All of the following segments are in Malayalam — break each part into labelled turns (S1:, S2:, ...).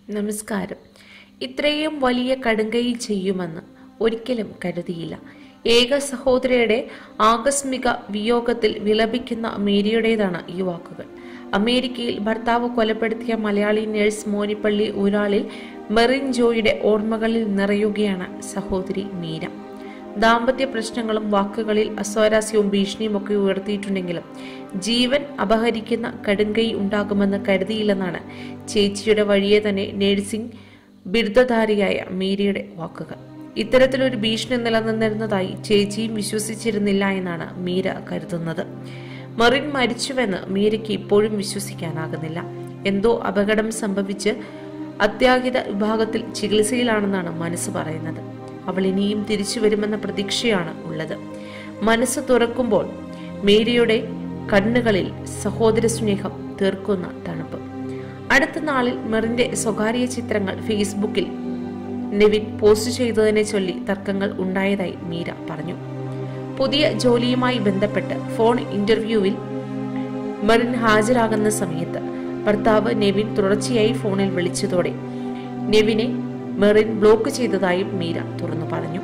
S1: നമസ്കാരം. ഇത്രയും വലിയ കടുങ്കൈ ചെയ്യുമെന്ന് ഒരിക്കലും കരുതിയില്ല. ഏക സഹോദരിയുടെ ആകസ്മിക വിയോഗത്തിൽ വിലപിക്കുന്ന മേരിയുടേതാണ് ഈ വാക്കുകൾ. അമേരിക്കയിൽ ഭർത്താവ് കൊലപ്പെടുത്തിയ മലയാളി നഴ്സ് മോനിപ്പള്ളി ഊരാളിൽ മെറിൻ ജോയിയുടെ ഓർമ്മകളിൽ നിറയുകയാണ് സഹോദരി മീര. ദാമ്പത്യ പ്രശ്നങ്ങളും വാക്കുകളിൽ അസ്വാരസ്യവും ഭീഷണിയും ഒക്കെ ഉയർത്തിയിട്ടുണ്ടെങ്കിലും ജീവൻ അപഹരിക്കുന്ന കടുങ്കൈ ഉണ്ടാകുമെന്ന് കരുതിയില്ലെന്നാണ് ചേച്ചിയുടെ വഴിയെ തന്നെ നഴ്സിംഗ് ബിരുദധാരിയായ മീരയുടെ വാക്കുകൾ. ഇത്തരത്തിലൊരു ഭീഷണി നിലനിന്നിരുന്നതായി ചേച്ചിയും വിശ്വസിച്ചിരുന്നില്ല എന്നാണ് മീര കരുതുന്നത്. മെറിൻ മരിച്ചുവെന്ന് മീരയ്ക്ക് ഇപ്പോഴും വിശ്വസിക്കാനാകുന്നില്ല. എന്തോ അപകടം സംഭവിച്ച് അത്യാഹിത വിഭാഗത്തിൽ ചികിത്സയിലാണെന്നാണ് മനസ്സ് പറയുന്നത്. അവൾ ഇനിയും തിരിച്ചു വരുമെന്ന പ്രതീക്ഷയാണ് ഉള്ളത്. മനസ്സ് തുറക്കുമ്പോൾ മേരിയുടെ കണ്ണുകളിൽ സഹോദര സ്നേഹം തീർക്കുന്ന തണുപ്പ്. അടുത്ത നാളിൽ മെറിന്റെ സ്വകാര്യ ചിത്രങ്ങൾ ഫേസ്ബുക്കിൽ നെവിൻ പോസ്റ്റ് ചെയ്തതിനെ ചൊല്ലി തർക്കങ്ങൾ ഉണ്ടായതായി മീര പറഞ്ഞു. പുതിയ ജോലിയുമായി ബന്ധപ്പെട്ട് ഫോൺ ഇന്റർവ്യൂവിൽ മെറിൻ ഹാജരാകുന്ന സമയത്ത് ഭർത്താവ് നെവിൻ തുടർച്ചയായി ഫോണിൽ വിളിച്ചതോടെ നെവിനെ മെറിൻ ബ്ലോക്ക് ചെയ്തതായും മീര തുറന്നു പറഞ്ഞു.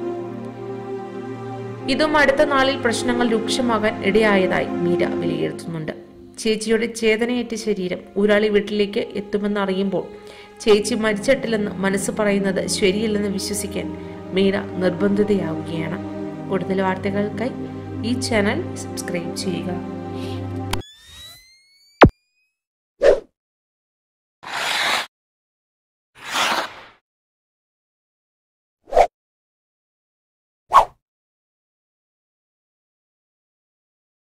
S1: ഇതും അടുത്ത നാളിൽ പ്രശ്നങ്ങൾ രൂക്ഷമാകാൻ ഇടയായതായി മീര വിലയിരുത്തുന്നുണ്ട്. ചേച്ചിയുടെ ചേതനയേറ്റ ശരീരം ഊരാളി വീട്ടിലേക്ക് എത്തുമെന്നറിയുമ്പോൾ ചേച്ചി മരിച്ചിട്ടില്ലെന്ന് മനസ്സ് പറയുന്നത് ശരിയല്ലെന്ന് വിശ്വസിക്കാൻ മീര നിർബന്ധിതയാവുകയാണ്. കൂടുതൽ വാർത്തകൾക്കായി ഈ ചാനൽ സബ്സ്ക്രൈബ് ചെയ്യുക.